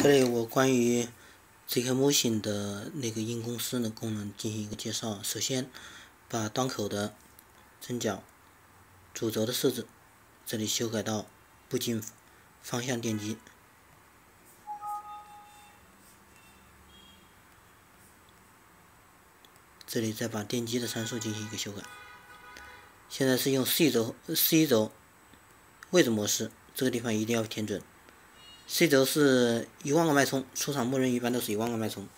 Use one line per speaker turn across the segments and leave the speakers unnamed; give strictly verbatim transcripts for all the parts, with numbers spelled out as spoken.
这里我关于这个模型的那个因公司的功能进行一个介绍。首先，把端口的针脚、主轴的设置，这里修改到不经方向电机。这里再把电机的参数进行一个修改。现在是用 C 轴 C 轴位置模式，这个地方一定要填准。C 轴是一万个脉冲，出厂默认一般都是一万个脉冲。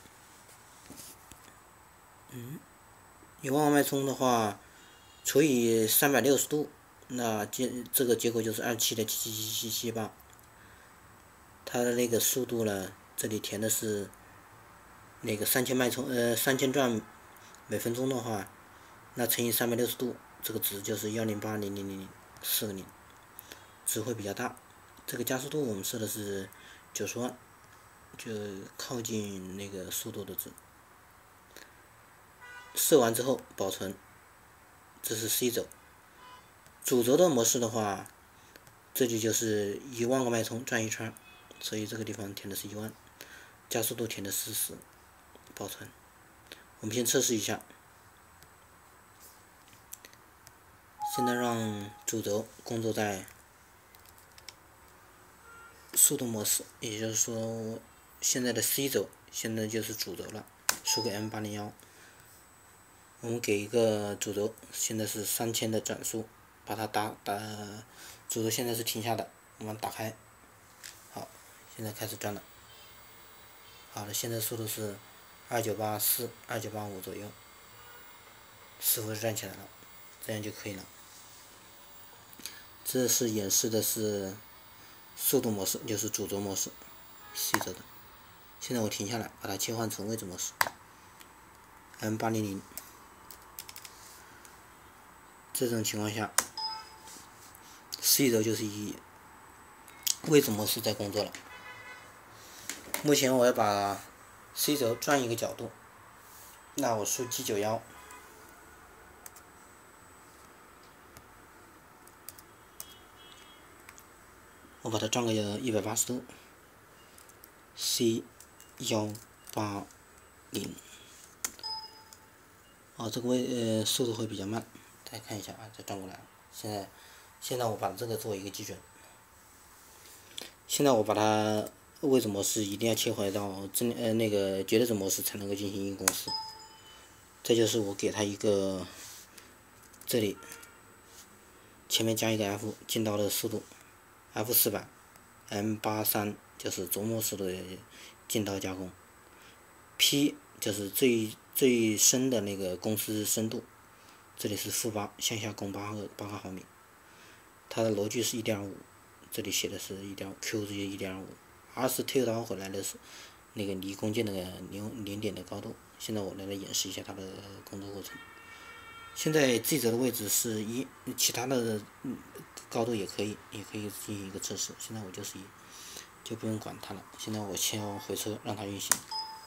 嗯，一万个脉冲的话，除以三百六十度，那结这个结果就是二十七点七七七七七八。它的那个速度呢，这里填的是那个三千脉冲，呃，三千转每分钟的话，那乘以三百六十度，这个值就是幺零八零零零零四个零，值会比较大。这个加速度我们设的是九十万，就靠近那个速度的值。设完之后保存，这是 C 轴。主轴的模式的话，这里就是一万个脉冲转一圈，所以这个地方填的是一万，加速度填的是四十，保存。我们先测试一下。现在让主轴工作在速度模式，也就是说，现在的 C 轴现在就是主轴了，输给 M 八零一。我们给一个主轴，现在是三千的转速，把它打打，主轴现在是停下的，我们打开，好，现在开始转了。好了，现在速度是二九八四、二九八五左右，似乎是转起来了，这样就可以了。这是演示的是速度模式，就是主轴模式 ，C 轴的。现在我停下来，把它切换成位置模式 ，M 八零零。这种情况下 ，C 轴就是以位置模式在工作了。目前我要把 C 轴转一个角度，那我输 G 九一。我把它转个一百八十度 ，C 一八零，哦，这个位呃速度会比较慢，大家看一下啊，再转过来。现在，现在我把这个做一个基准。现在我把它位置模式一定要切回到真呃那个绝对值模式才能够进行因公司。这就是我给它一个这里前面加一个 F 进刀的速度。F 四百 M 八三就是轴模式的进刀加工 ，P 就是最最深的那个公司深度，这里是负八，向下攻八个八个毫米，它的螺距是一点五，这里写的是一点 Q 是一点五 ，R 是推刀回来的是那个离弓箭那个零零点的高度。现在我来来演示一下它的工作过程。现在 G 轴的位置是一，其他的高度也可以，也可以进行一个测试。现在我就是一，就不用管它了。现在我切回车让它运行。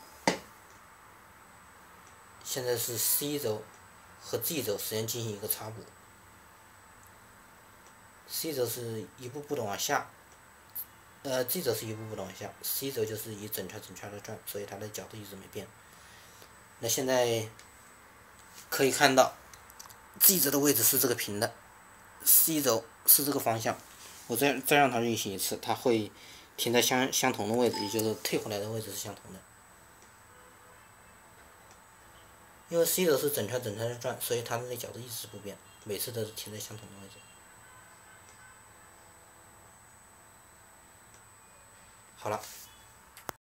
现在是 C 轴和 G 轴实际上进行一个插补。C 轴是一步步的往下，呃 ，G 轴是一步步的往下 ，C 轴就是一整圈整圈的转，所以它的角度一直没变。那现在可以看到。G 轴的位置是这个平的 ，C 轴是这个方向。我再再让它运行一次，它会停在相相同的位置，也就是退回来的位置是相同的。因为 C 轴是整圈整圈的转，所以它的那角度一直不变，每次都是停在相同的位置。好了。